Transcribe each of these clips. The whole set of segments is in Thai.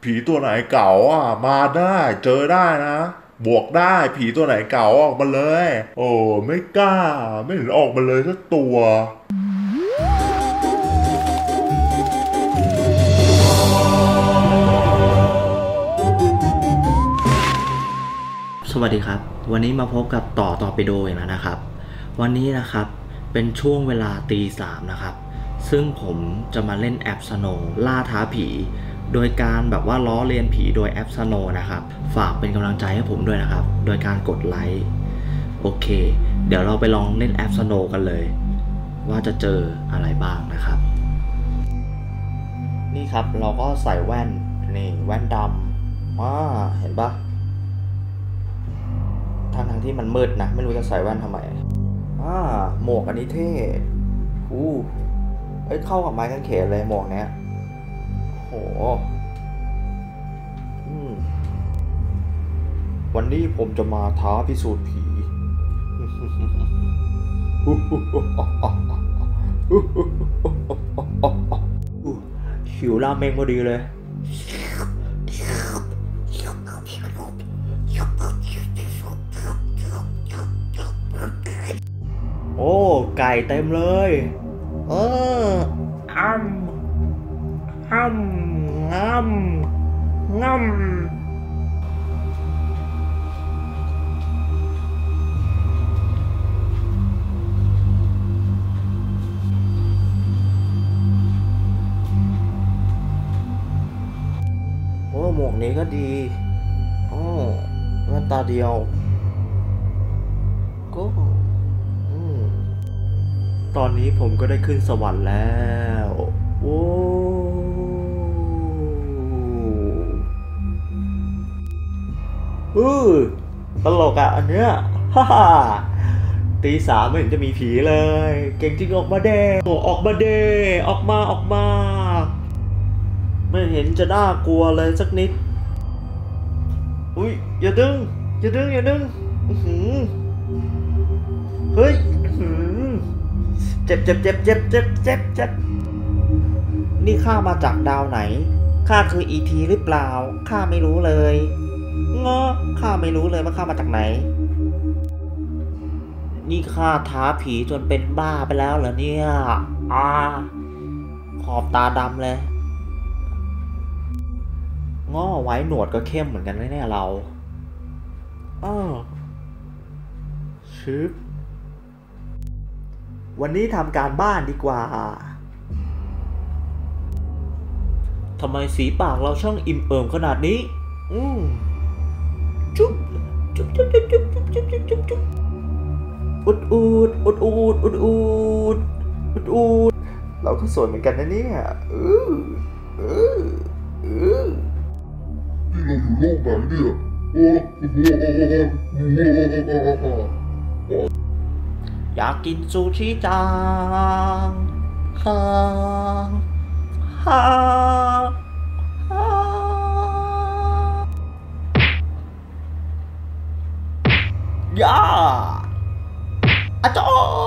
ผีตัวไหนเก่ามาได้เจอได้นะบวกได้ผีตัวไหนเก่าออกมาเลยโอ้ไม่กล้าไม่เห็นออกมาเลยสักตัวสวัสดีครับวันนี้มาพบกับต่อไปโดอีกแล้วนะครับวันนี้นะครับเป็นช่วงเวลาตี 3นะครับซึ่งผมจะมาเล่นแอปสโนว์ล่าท้าผีโดยการแบบว่าล้อเลียนผีโดยแอปสโนว์นะครับฝากเป็นกำลังใจให้ผมด้วยนะครับโดยการกดไลค์โอเคเดี๋ยวเราไปลองเล่นแอปสโนว์กันเลยว่าจะเจออะไรบ้างนะครับนี่ครับเราก็ใส่แว่นนี่แว่นดำเห็นปะทั้งที่มันมืดนะไม่รู้จะใส่แว่นทำไมหมวกอันนี้เท่เข้ากับไม้กางเขนเลยหมวกเนี้ยโหวันนี้ผมจะมาท้าพิสูจน์ผีหิวราเมงพอดีเลยโอ้ไก่เต็มเลยอ้ำห้ำงำโอ้หมวกนี้ก็ดีแว่นตาเดียวก็ตอนนี้ผมก็ได้ขึ้นสวรรค์แล้วโอ้ตลกอันเนี้ยตี 3ไม่เห็นจะมีผีเลยเก่งจริงออกมาเด้ออกมาเด้ออกมาไม่เห็นจะน่ากลัวเลยสักนิดอย่าดึงเฮ้ยเจ็บนี่ข้ามาจากดาวไหนข้าคือ E.T. หรือเปล่าข้าไม่รู้เลยข้าไม่รู้เลยว่าข้ามาจากไหนนี่ข้าท้าผีจนเป็นบ้าไปแล้วเหรอเนี่ยขอบตาดำเลยไว้หนวดก็เข้มเหมือนกันแน่เราชึบวันนี้ทำการบ้านดีกว่าทำไมสีปากเราช่างอิ่มเอิบขนาดนี้จุ๊บอุดเราก็สวยเหมือนกันนะเนี่ยนี่เราอยู่โลกไหนเนี่ยอยากกินซูชิจังย่าอาโจ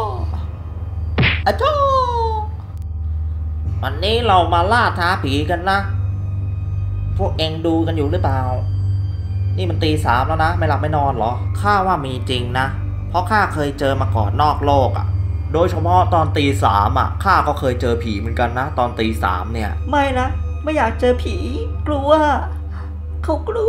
วันนี้เรามาล่าท้าผีกันนะพวกเอ็งดูกันอยู่หรือเปล่านี่มันตี 3แล้วนะไม่หลับไม่นอนเหรอข้าว่ามีจริงนะเพราะข้าเคยเจอมาก่อนนอกโลกโดยเฉพาะตอนตี 3ข้าก็เคยเจอผีเหมือนกันนะตอนตี 3เนี่ยไม่นะไม่อยากเจอผีกลัวเขากลัว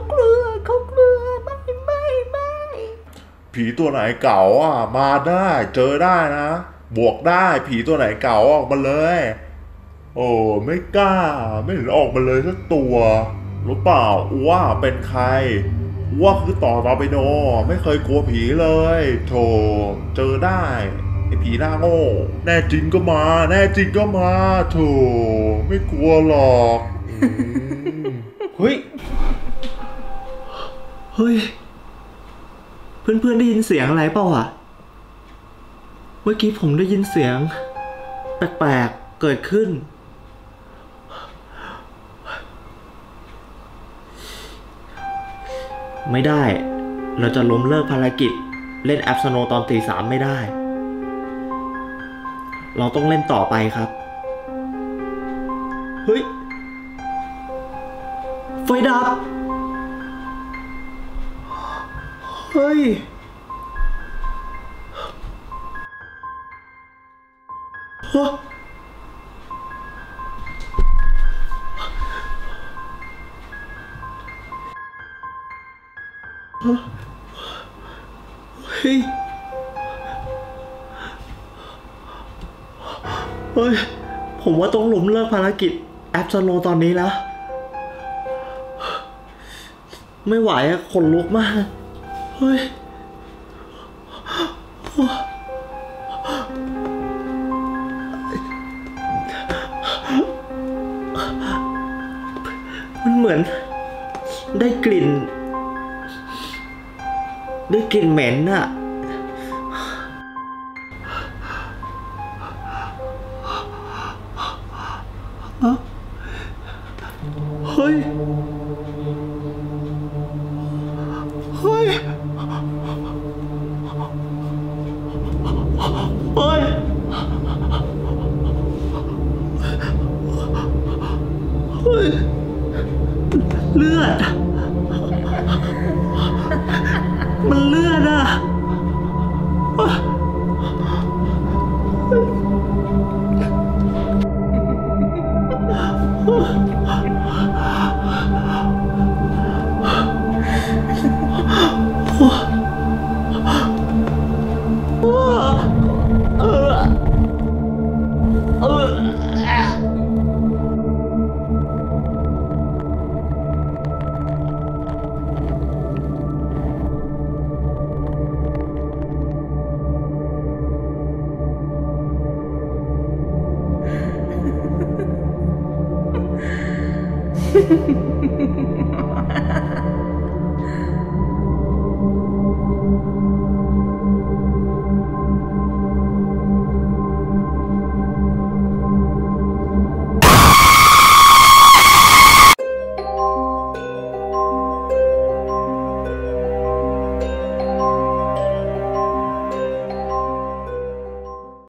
ไม่ผีตัวไหนเก่ามาได้เจอได้นะบวกได้ผีตัวไหนเก่าออกมาเลยโอ้ไม่กล้าไม่เห็นออกมาเลยสักตัวรู้เปล่าว่าเป็นใครว่าคือต่อไปโดไม่เคยกลัวผีเลยโธ่เจอได้ไอ้ผีหน้าโง่แน่จริงก็มาโธ่ไม่กลัวหรอกเฮ้ยเพื่อนได้ยินเสียงอะไรเปล่าเมื่อกี้ผมได้ยินเสียงแปลกๆเกิดขึ้นไม่ได้เราจะล้มเลิกภารกิจเล่นแอปสโนว์ตอนตี 3ไม่ได้เราต้องเล่นต่อไปครับเฮ้ยไฟดับเฮ้ยฮะเฮ้ยเฮ้ยผมว่าต้องล้มเลิกภารกิจแอปสโลตอนนี้แล้วไม่ไหวอะขนลุกมากเฮ้ยมันเหมือนได้กลิ่นเหม็นอะเฮ้ยเฮ้ยเฮ้ยเฮ้ยเลือดมันเลือดอะ